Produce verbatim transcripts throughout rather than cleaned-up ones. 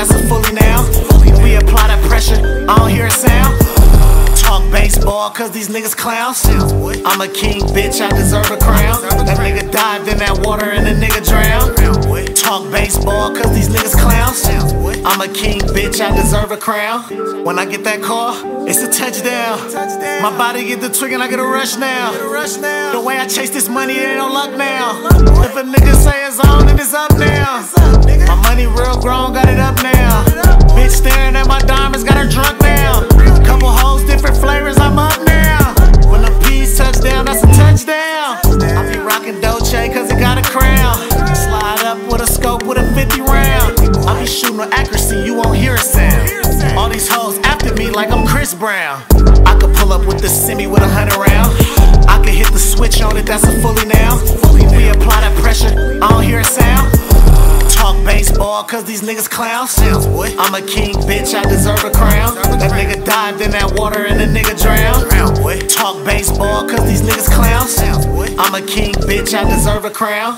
that's a fully now. When we apply that pressure, I don't hear a sound. Talk baseball, cause these niggas clowns. I'm a king, bitch, I deserve a crown. That nigga dived in that water and the nigga drowned. Talk baseball, cause these niggas clowns. I'm a king, bitch, I deserve a crown. When I get that call, it's a touchdown. My body get the twig and I get a rush now. The way I chase this money, it ain't no luck now. If a nigga say it's on, then it's up now. My money real grown, got it up now. Bitch staring at my diamonds, got her drunk now. Couple hoes, different flavors, I'm up now. When the P's touch down, that's a touchdown. I be rockin' Dclay cause it got a crown. Slide up with a scope with a fifty round. I be shooting with accuracy, you won't hear a sound. All these hoes after me like I'm Chris Brown. I could pull up with the semi with a hundred round. I could hit the switch on it, that's a fully now. When we apply that pressure, I don't hear a sound. Talk baseball, cause these niggas clowns. I'm a king, bitch, I deserve a crown. That nigga dived in that water and the nigga drowned. Talk baseball, cause these niggas clowns. I'm a king, bitch, I deserve a crown.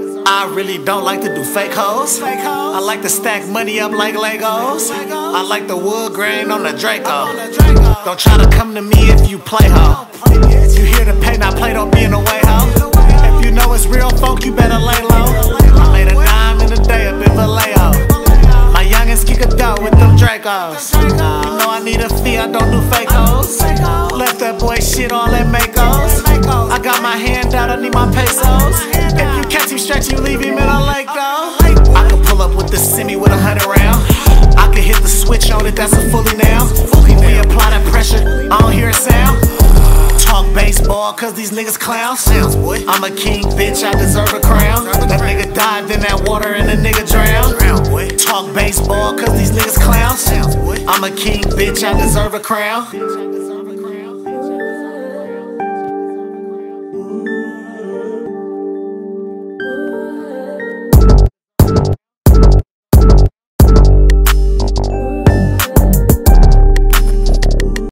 I really don't like to do fake hoes. I like to stack money up like Legos. I like the wood grain on the Draco. Don't try to come to me if you play ho. You here to pay, not play, don't be in the way ho. If you know it's real folk, you better lay low. I made a dime in a day up in Vallejo. My youngins kick a dough with them Dracos. You know I need a fee, I don't do fake hoes. Left that boy shit all at Makos. I got my hand out, I need my pesos. If you catch him stretch, you leave him in a lake though. I could pull up with the semi with a hundred round. I could hit the switch on it, that's a fully now. When we apply that pressure, I don't hear a sound. Talk baseball, cause these niggas clowns. I'm a king, bitch, I deserve a crown. That nigga dived in that water and the nigga drowned. Talk baseball, cause these niggas clowns. I'm a king, bitch, I deserve a crown.